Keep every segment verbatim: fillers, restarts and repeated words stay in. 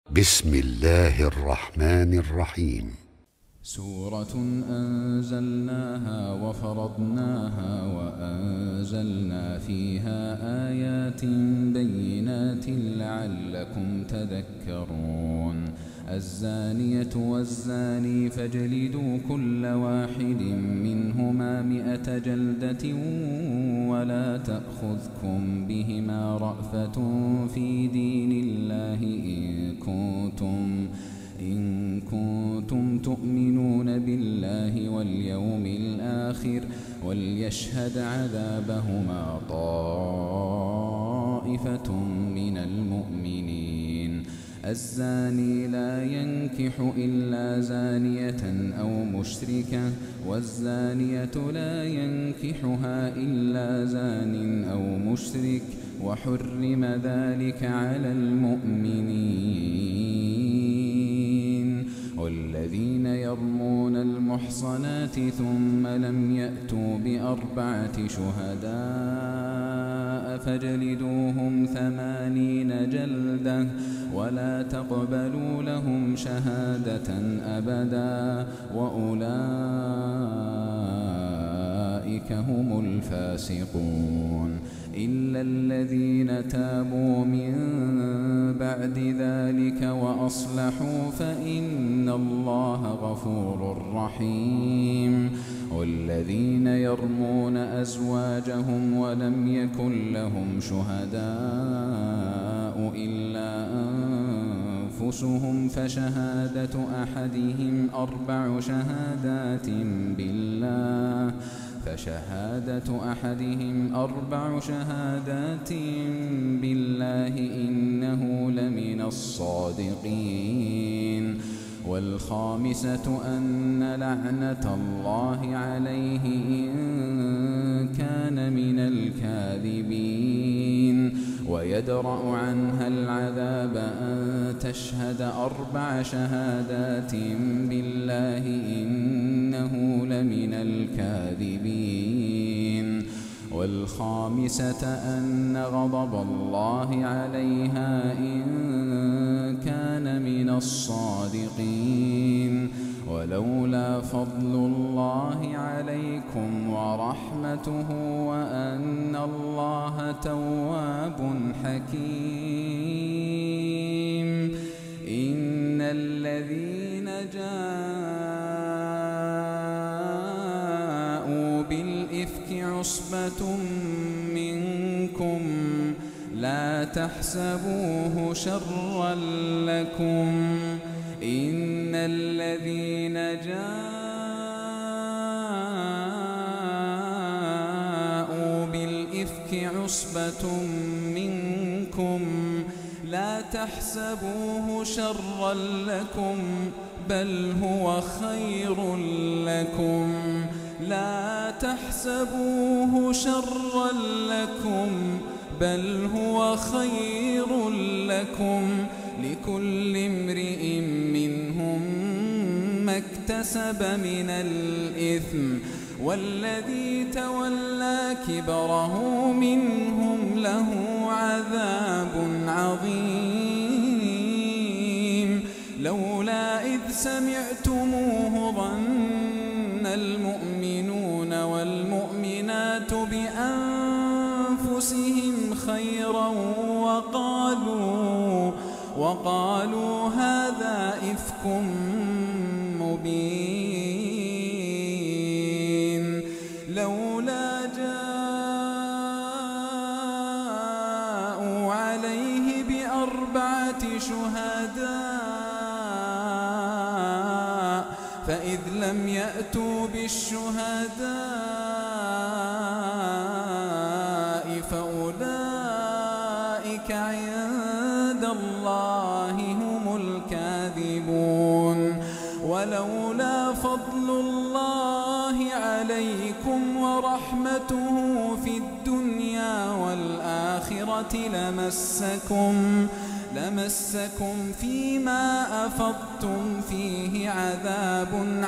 بسم الله الرحمن الرحيم. سورة أنزلناها وفرضناها وأنزلنا فيها آيات بينات لعلكم تذكرون. الزانية والزاني فاجلدوا كل واحد منهما مئة جلدة ولا تأخذكم بهما رأفة في دين الله إن كنتم إن كنتم تؤمنون بالله واليوم الآخر وليشهد عذابهما طائفة من المؤمنين. الزاني لا ينكح إلا زانية أو مشركة والزانية لا ينكحها إلا زان أو مشرك وحرم ذلك على المؤمنين. والذين يرمون المحصنات ثم لم يأتوا بأربعة شهداء فاجلدوهم ثمانين جلدة ولا تقبلوا لهم شهادة أبدا وأولئك هم الفاسقون. إلا الذين تابوا من بعد ذلك وأصلحوا فإن الله غفور رحيم. والذين يرمون أزواجهم ولم يكن لهم شهداء إلا أنفسهم فشهادة أحدهم أربع شهادات بالله فشهادة أحدهم أربع شهادات بالله إنه لمن الصادقين. والخامسة أن لعنة الله عليه إن كان من الكاذبين. ويدرأ عنها العذاب أن تشهد أربع شهادات بالله إنه لمن الكاذبين. والخامسة أن غضب الله عليها إن كان من الصادقين. ولولا فضل الله عليكم ورحمته وأن الله تواب حكيم. إن الذين جاءوا بالإفك عصبة منكم لا تحسبوه شرا لكم. إن الذين جاءوا بالإفك عصبة منكم لا تحسبوه شرا لكم بل هو خير لكم لا تحسبوه شرا لكم بل هو خير لكم لكل امرئ منهم ما اكتسب من الإثم والذي تولى كبره منهم له عذاب عظيم. لولا إذ سمعتموه ظن المؤمنون والمؤمنات بأنفسهم خيرا وقالوا وقالوا هذا إفك مبين. لولا جاءوا عليه بأربعة شهداء فإذ لم يأتوا بالشهداء فأولئك عند الله هم الكاذبون. ولولا فضل الله عليكم ورحمته في الدنيا والآخرة لمسكم لمسكم فيما أفضتم فيه عذاب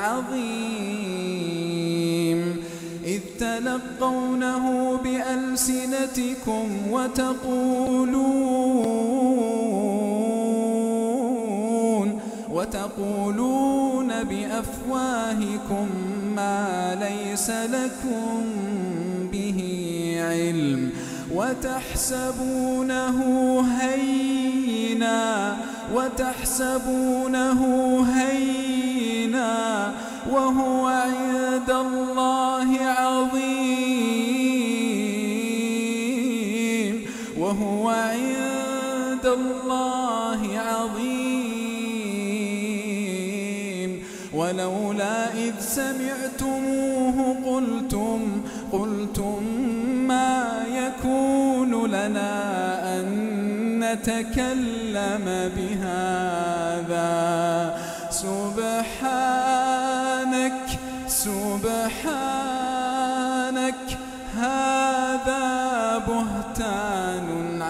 عظيم. إذ تلقونه بألسنتكم وتقولون وتقولون بأفواهكم ما ليس لكم به علم وتحسبونه هينا وتحسبونه هينا وهو عند الله عظيم وهو عند الله عظيم ولولا إذ سمعتموه قلتم قلتم ما يكون لنا أن نتكلم بهذا سبحانك سبحانك هذا بهتان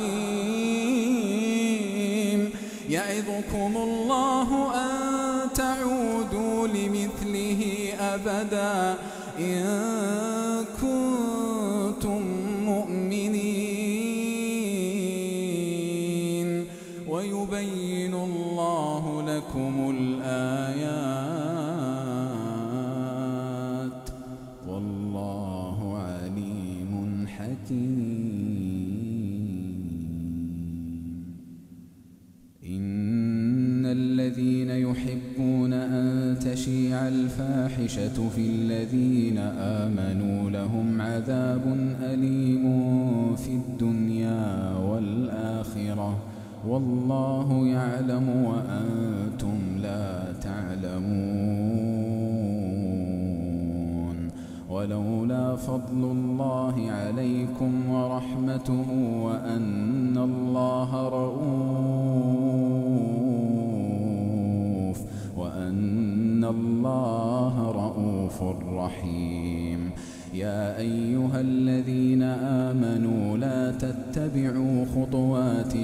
عظيم يعظكم الله أن تعودوا لمثله أبدا إن كنتم مؤمنين ويبين الله لكم الآيات والله عليم حكيم. إن الذين يحبون أن تشيع الفاحشة في الذين آمنوا لهم عذاب أليم في الدنيا والآخرة والله يعلم وأنتم لا تعلمون. ولولا فضل الله عليكم ورحمته وأن الله رؤوف وأن الله رؤوف رحيم. يا أيها الذين آمنوا لا تتبعوا خطوات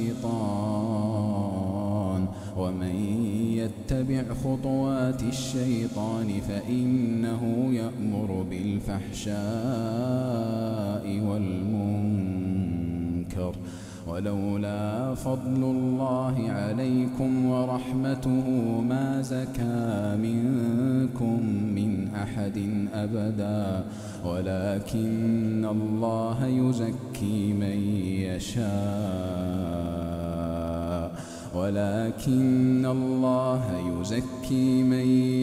الشيطان ومن يتبع خطوات الشيطان فإنه يأمر بالفحشاء والمنكر ولولا فضل الله عليكم ورحمته ما زكى منكم من أحد أبدا ولكن الله يزكي من يشاء ولكن الله يزكي من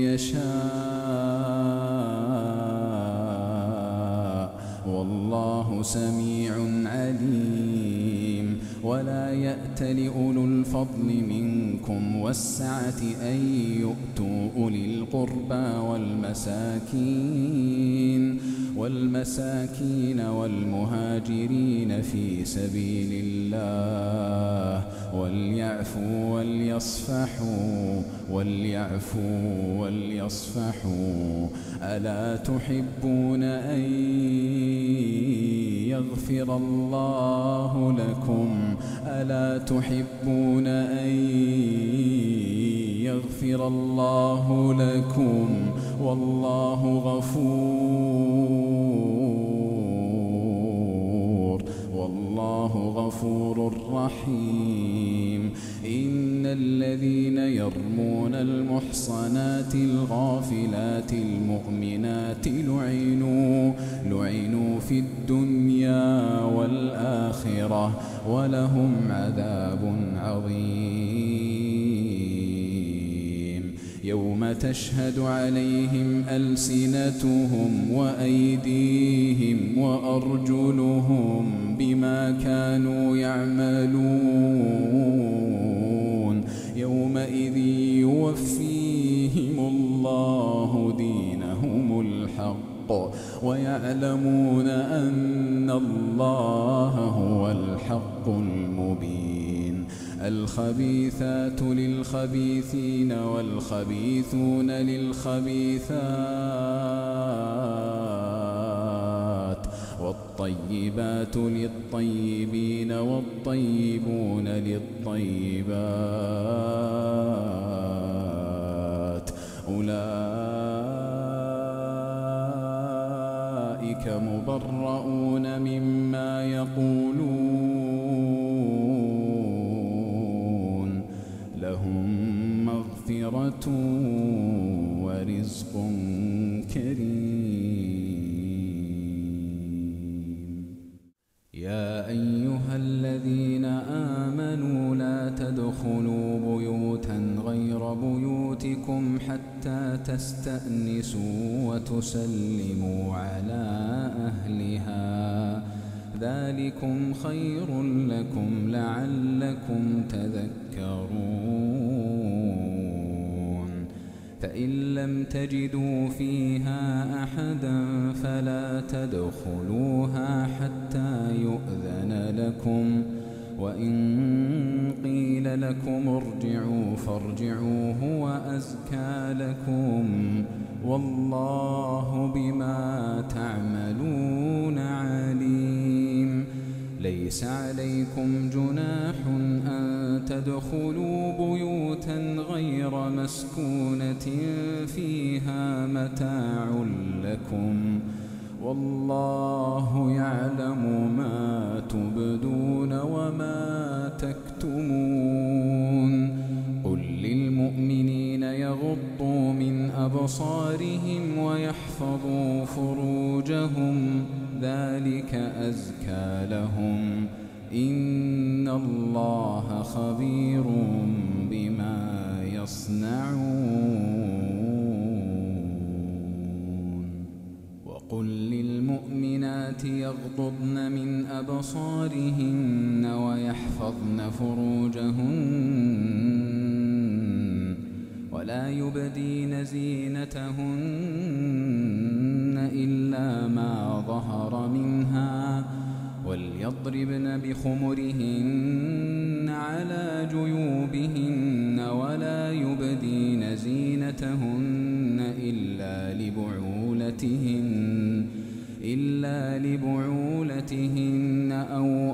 يشاء والله سميع عليم. ولا يأت لأولو الفضل منكم والسعة أن يؤتوا أولي القربى والمساكين والمساكين والمهاجرين في سبيل الله وليعفوا وليصفحوا وليعفوا وليصفحوا ألا تحبون أن يغفر الله لكم ألا تحبون أن يغفر الله لكم والله غفور والله غفور رحيم. إن الذين يرمون المحصنات الغافلات المؤمنات لعنوا لعنوا في الدنيا والآخرة ولهم عذاب عظيم. يوم تشهد عليهم ألسنتهم وأيديهم وأرجلهم بما كانوا يعملون يومئذ يوفيهم الله دينهم الحق ويعلمون أن الله هو الحق المبين. الخبيثات للخبيثين والخبيثون للخبيثات والطيبات للطيبين والطيبون للطيبات أولئك مبرؤون مما يقولون لهم مغفرة ورزق كريم. يا أيها الذين آمنوا لا تدخلوا بيوتا غير بيوتكم حتى تستأنسوا وتسلموا على أهلها، ذلكم خير لكم لعلكم تذكرون. فإن لم تجدوا فيها أحدا فلا تدخلوها حتى يؤذن لكم، وإن قيل لكم ارجعوا فارجعوا هو أزكى لكم، والله بما تعملون عليم. ليس عليكم جناح أن تدخلوا بيوتا غير مسكونة فيها متاع لكم، والله يعلم ما تبدون وما تكتمون. قل للمؤمنين يغضوا من أبصارهم ويحفظوا فروجهم، ذلك أزكى لهم، إن الله خبير بما يصنعون. وقل للمؤمنات يغضضن من أبصارهن ويحفظن فروجهن ولا يبدين زينتهن إلا ما ظهر منها، وليضربن بخمرهن على جيوبهن ولا يبدين زينتهن إلا لبعولتهن إلا لبعولتهن أو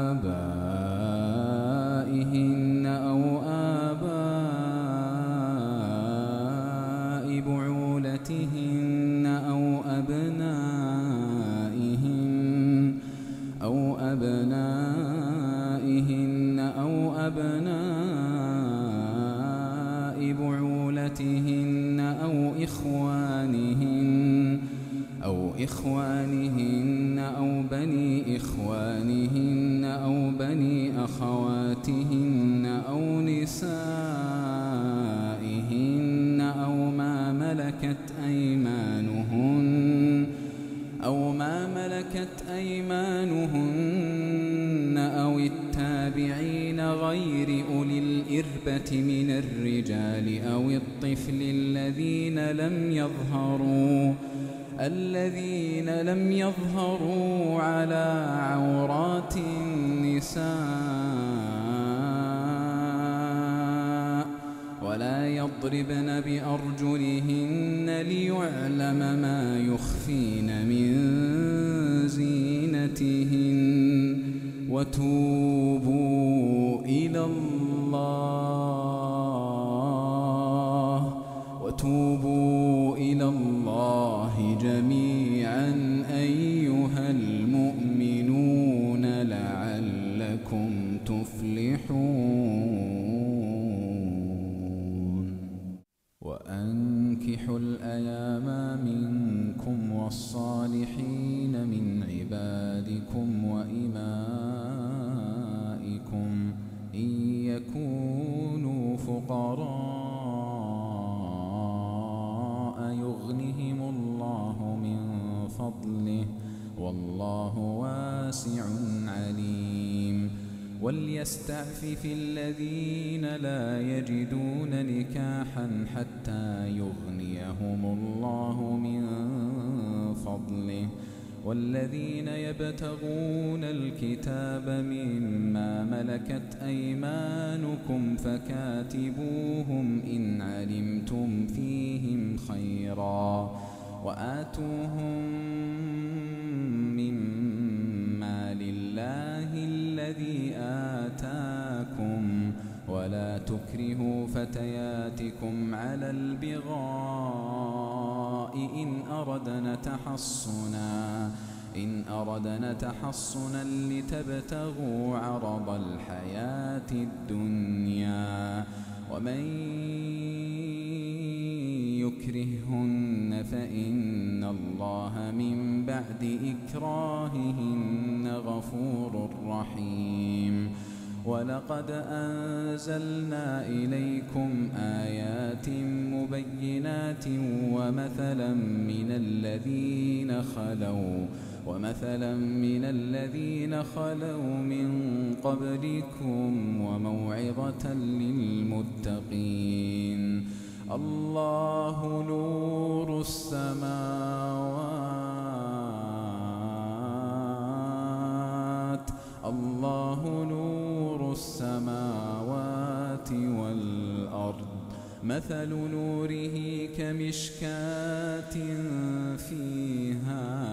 آبائهن أو آباء بعولتهن أو أبنائهن أو أبنائهن أو أبناء بعولتهن أو إخوانهن أو إخوانهن أو بني إخوانهن أو بني أخواتهن أو نسائهن أو ما ملكت أيمانهن أو ما ملكت أيمانهن أو التابعين غير أولي الإربة من الرجال أو الطفل الذين لم يظهروا الذين لم يظهروا على عورات النساء، ولا يضربن بأرجلهن ليعلم ما يخفين من زينتهن. وتوبوا إلى الله وتوبوا إلى الله جميعا أيها المؤمنون لعلكم تفلحون. وأنكحوا الأيام منكم والصالحين من عبادكم وإمائكم إن يكونوا فقراء يغنهم الله من فضله، والله واسع عليم. وليستعفف الذين لا يجدون نكاحا حتى يغنيهم الله من فضله، والذين يبتغون الكتاب مما ملكت أيمانكم فكاتبوهم إن علمتم فيهم خيرا، وآتوهم مما لله الذي آتاكم، ولا تكرهوا فتياتكم على البغاء إن أردنا تحصنا إن أردنا تحصنا لتبتغوا عرض الحياة الدنيا، ومن يكرههن فإن الله من بعد إكراههن غفور رحيم. ولقد أنزلنا إليكم آيات مبينات ومثلا من الذين خلوا ومثلا من الذين خلوا من قبلكم وموعظة للمتقين. الله نور السماوات الله نور السماوات والأرض. مثل نوره كمشكاة فيها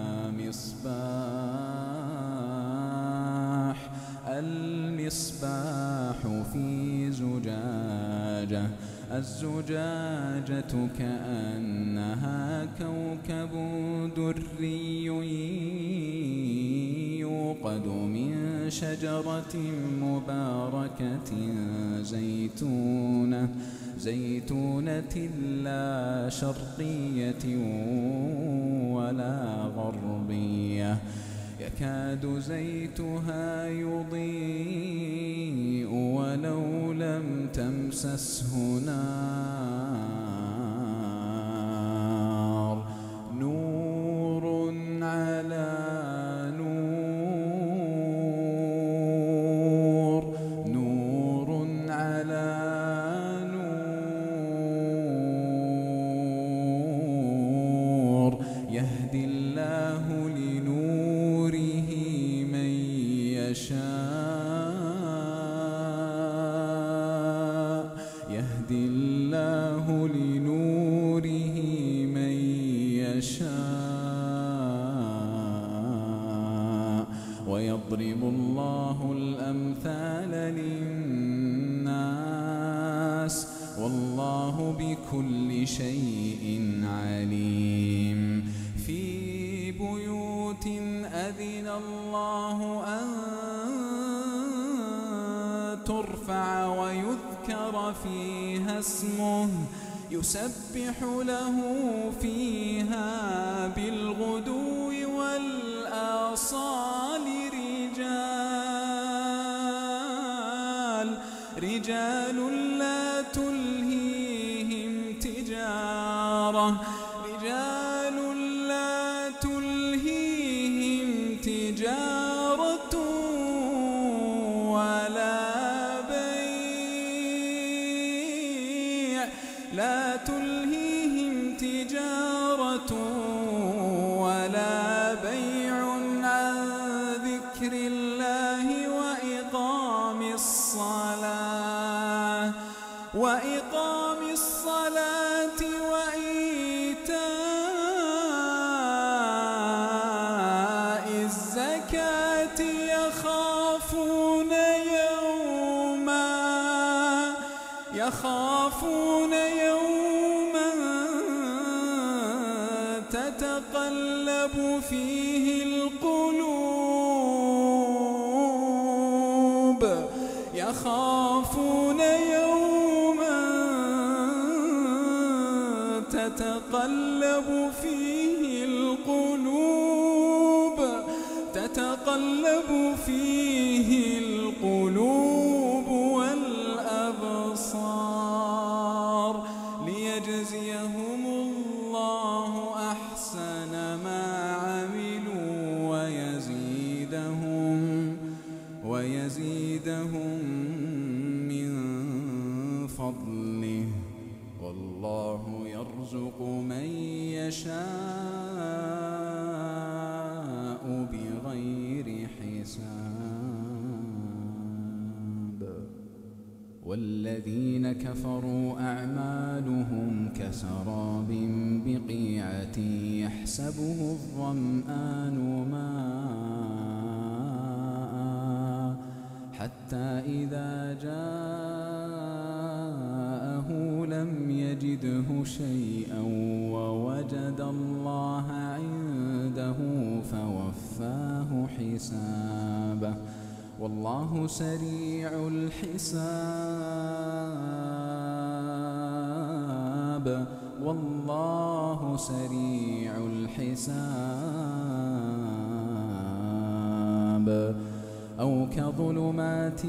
مصباح المصباح في زجاجة الزجاجة كأنها كوكب دري يوقد من شجرة مباركة زيتونة زيتونة لا شرقية ولا غربية يكاد زيتها يضيء ولو لم تمسسه نار نور على نور نور على نور يهدي الله لنوره من يشاء يهدي الله لنوره من يشاء ويضرب الله الأمثال للناس والله بكل شيء عليم. في بيوت أذن الله أن ترفع ويذكر فيها اسمه يسبح له فيها بالغدو والآصال رجال رجال لا تلهيهم تجارة رجال لا تلهيهم تجارة ولا بيع لا تلهيهم تجارة ولا بيع عن ذكر الله وإقام الصلاة وإقام الصلاة وإيتاء الزكاة يخافون يوما يخافون يوما تتقلب فيه القلوب يخافون يوما تتقلب فيه القلوب تتقلب فيه القلوب والأبصار ليجزيهم الله أحسن ما عملوا ويزيدهم ويزيدهم من فضله والله يرزق من يشاء بغير حساب. والذين كفروا أعمالهم كسراب بقيعة يحسبه الظمآن ماء حتى إذا جاءه لم يجده شيئا ووجد الله عنده فوفاه حسابه والله سريع الحساب والله سريع الحساب. أو كظلمات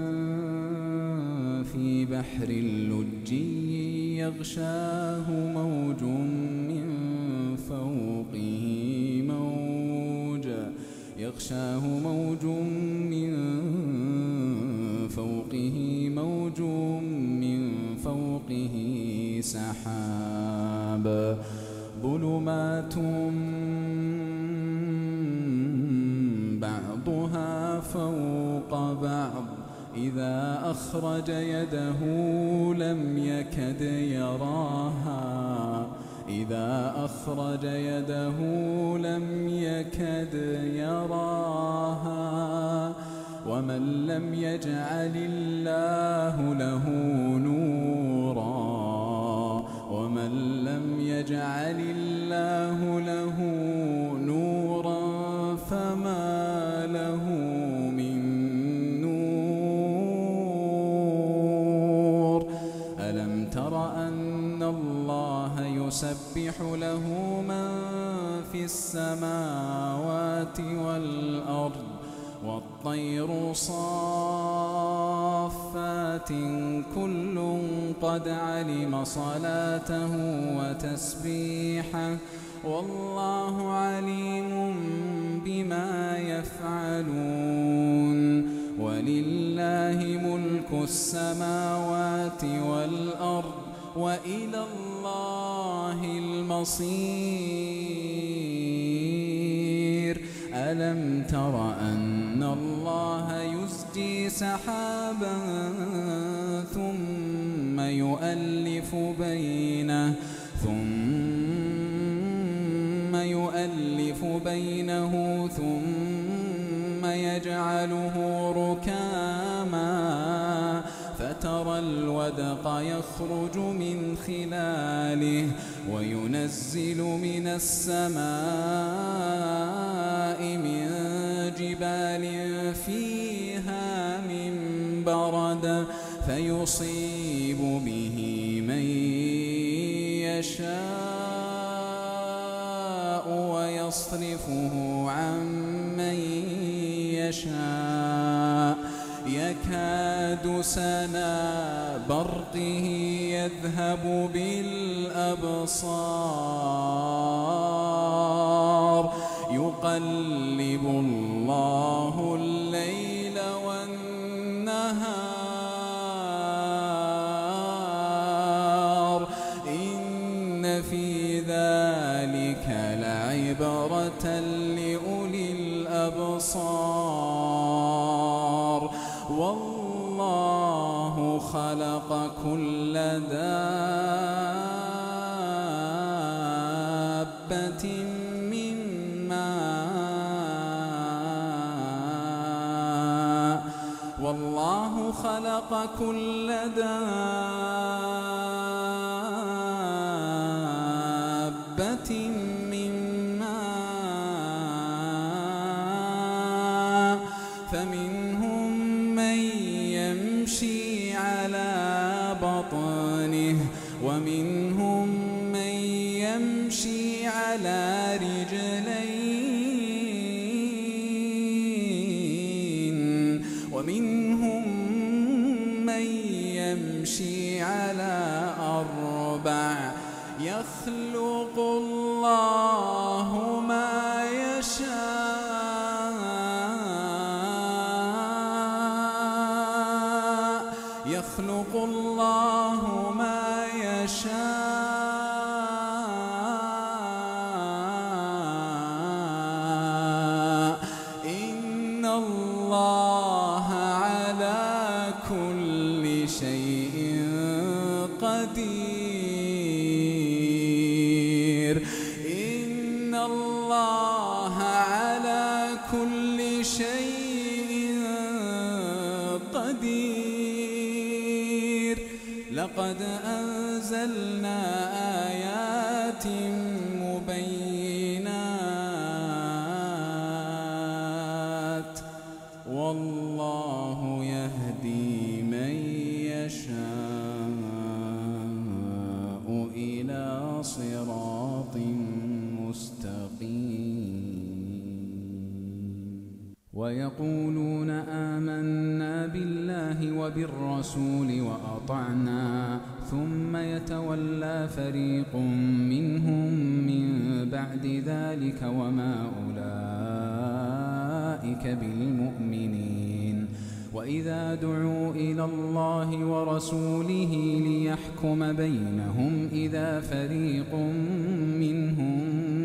في بحر لجي يغشاه موج من فوقه موج يغشاه موج من فوقه موج من فوقه سحاب ظلمات بعضها فوق بعض إذا أخرج يده لم يكد يراها إذا أخرج يده لم يكد يراها. ومن لم يجعل الله له نورا ومن لم يجعل الله له نورا فما له من نور. ألم تر أن الله يسبح له من في السماوات والأرض والطير صافات كل قد علم صلاته وتسبيحه والله عليم بما يفعلون. ولله ملك السماوات والأرض وإلى الله المصير. ألم تر أن الله يزجي سحابا ثم يؤلف بينه ثم يؤلف بينه ثم يجعله ركاما فترى الودق يخرج من خلاله وينزل من السماء من جبال فيها من برد فيصيب به من يشاء ويصرفه عن من يشاء يكاد سنا برقه يذهب بالأبصار يقلب الله الليل والنهار إن في ذلك لعبرة لأولي الأبصار. والله خلق كل دابة من ماء والله خلق كل دابة من ماء فمنهم من يمشي على بطنه ومنهم من يمشي على رجلين ومنهم من يمشي على أربع يخلق الله ما يشاء يخلق الله ما يشاء إن الله على كل شيء قدير إن الله على كل شيء قدير. لقد أنزلنا آيات مبينات والله يهدي من يشاء إلى ويقولون آمنا بالله وبالرسول وأطعنا ثم يتولى فريق منهم من بعد ذلك وما أولئك بالمؤمنين وإذا دعوا إلى الله ورسوله ليحكم بينهم إذا فريق منهم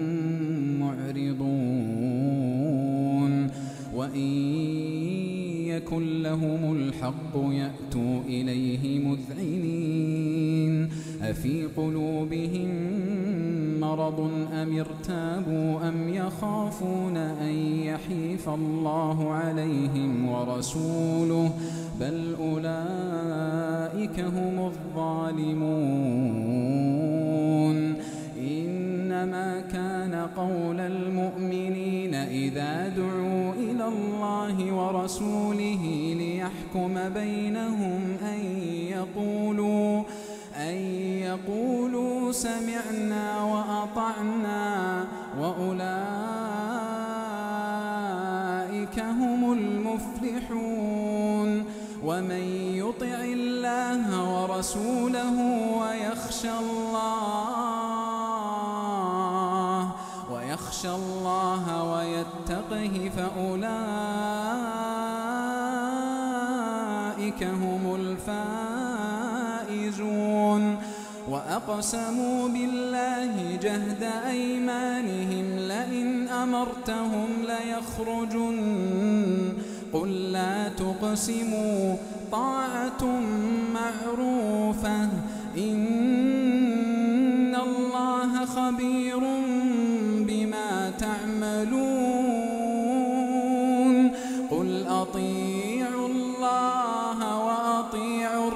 معرضون وإن يكن لهم الحق يأتوا إليه مذعنين أفي قلوبهم مرض أم ارتابوا أم يخافون أن يحيف الله عليهم ورسوله بل أولئك هم الظالمون إنما كان قول المؤمنين إذا دعوا إلى الله ورسوله ليحكم بينهم أن يقولوا أن يقولوا سمعنا وأطعنا وأولئك هم المفلحون ومن يطع الله ورسوله ويخشى الله ويخشى الله ويتقه فأولئك هم الفائزون وأقسموا بالله جهد أيمانهم لئن أمرتهم ليخرجن قل لا تقسموا طاعة معروفة إن الله خبير بما تعملون قل أطيعوا الله وأطيعوا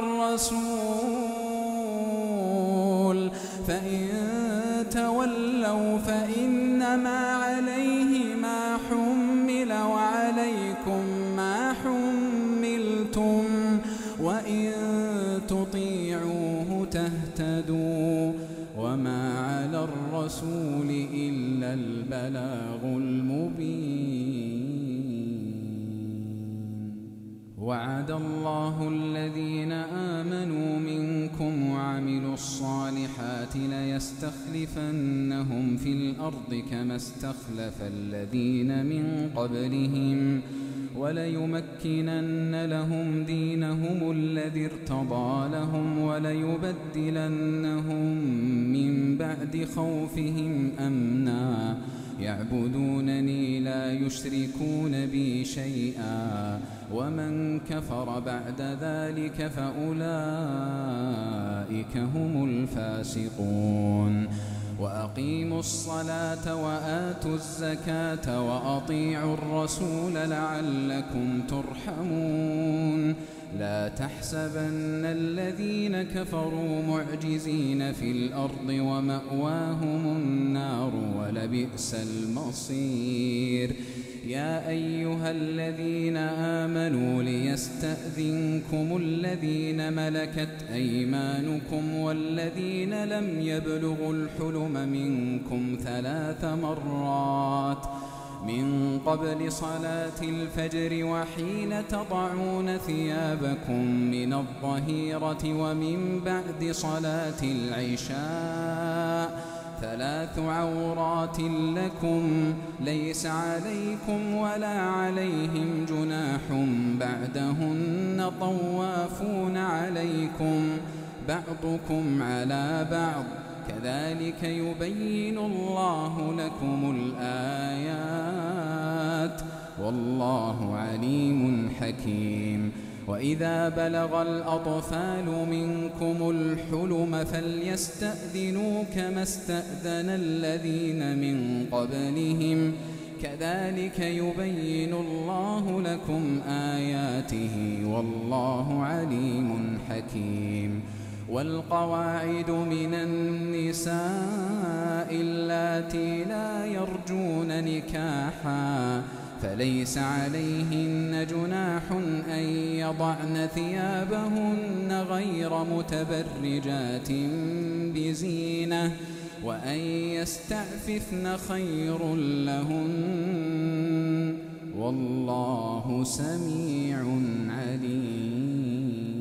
الرسول فإن تولوا فإنما عليه ما حمل وعليكم ما حملتم وإن تطيعوه تهتدوا وما على الرسول إلا البلاغ المبين وعد الله الذين آمنوا منكم وعملوا الصالحات ليستخلفنهم في الأرض كما استخلف الذين من قبلهم وليمكنن لهم دينهم الذي ارتضى لهم وليبدلنهم من بعد خوفهم أمنا يعبدونني لا يشركون بي شيئا ومن كفر بعد ذلك فأولئك هم الفاسقون وأقيموا الصلاة وآتوا الزكاة وأطيعوا الرسول لعلكم ترحمون لا تحسبن الذين كفروا معجزين في الأرض ومأواهم النار ولبئس المصير يا أيها الذين آمنوا ليستأذنكم الذين ملكت أيمانكم والذين لم يبلغوا الحلم منكم ثلاث مرات من قبل صلاة الفجر وحين تضعون ثيابكم من الظهيرة ومن بعد صلاة العشاء ثلاث عورات لكم ليس عليكم ولا عليهم جناح بعدهن طوافون عليكم بعضكم على بعض كذلك يبين الله لكم الآيات والله عليم حكيم وإذا بلغ الأطفال منكم الحلم فليستأذنوا كما استأذن الذين من قبلهم كذلك يبين الله لكم آياته والله عليم حكيم والقواعد من النساء اللاتي لا يرجون نكاحا فليس عليهن جناح أن يضعن ثيابهن غير متبرجات بزينة وأن يستعففن خير لهن والله سميع عليم.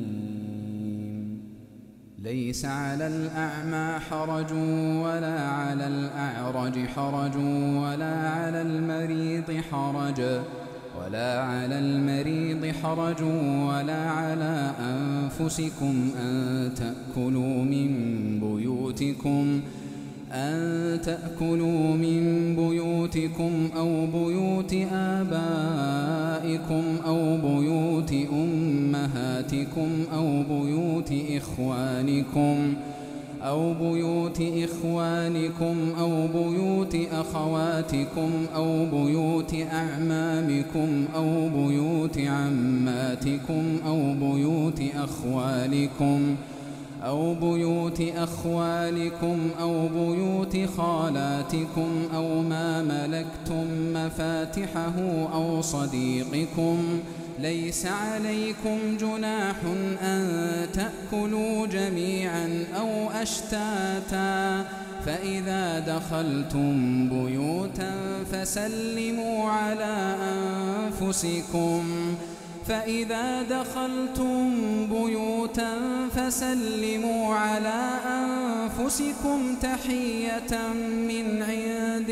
ليس على الأعمى حرج ولا على الأعرج حرج ولا على المريض حرج ولا على المريض حرج ولا على أنفسكم أن تأكلوا من بيوتكم أن تأكلوا من بيوتكم أو بيوت آبائكم أو بيوت أمهاتكم أو بيوت إخوانكم أو بيوت إخوانكم أو بيوت أخواتكم أو بيوت أعمامكم أو بيوت عماتكم أو بيوت أخوالكم أو بيوت أخوالكم أو بيوت خالاتكم أو ما ملكتم مفاتحه أو صديقكم. ليس عليكم جناح أن تأكلوا جميعا أو أشتاتا، فإذا دخلتم بيوتا فسلموا على أنفسكم فإذا دخلتم بيوتا فسلموا على أنفسكم تحية من عند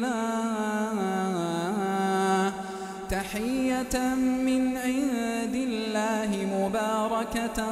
الله تحية من عند الله مباركة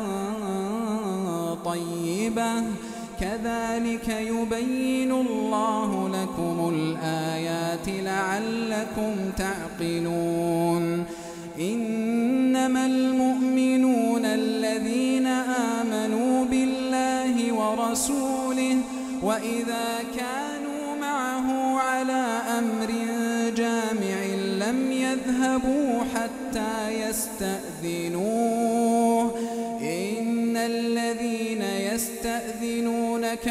طيبة، كذلك يبين الله لكم الآيات لعلكم تعقلون. إنما المؤمنون الذين آمنوا بالله ورسوله وإذا كانوا معه على أمر جامع لم يذهبوا حتى يستأذنوه. إن الذين يستأذنونك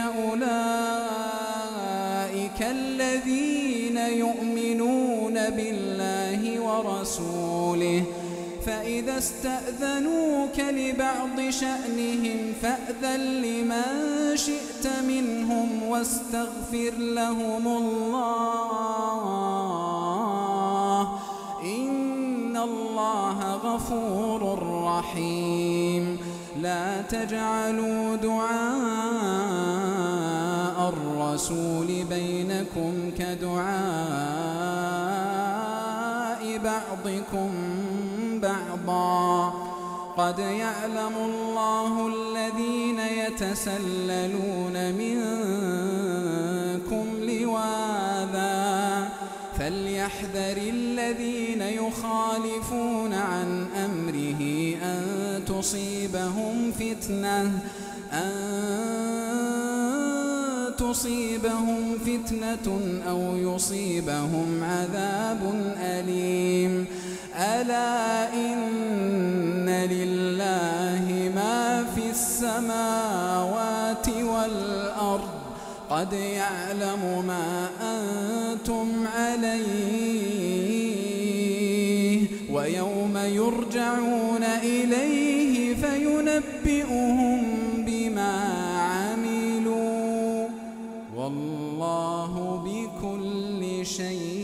أولئك الذين يؤمنون بالله ورسوله، فإذا استأذنوك لبعض شأنهم فأذن لمن شئت منهم واستغفر لهم الله، إن الله غفور رحيم. لا تجعلوا دعاء الرسول بينكم كدعاء بعضكم بعضا، قد يعلم الله الذين يتسللون منكم لواذا، فليحذر الذين يخالفون عن أمره أن تصيبهم فتنة أن تصيبهم فتنة أو يصيبهم عذاب أليم. ألا إن لله ما في السماوات والأرض، قد يعلم ما أنتم عليه، ويوم يرجعون إليه فينبئهم بما عملوا، والله بكل شيء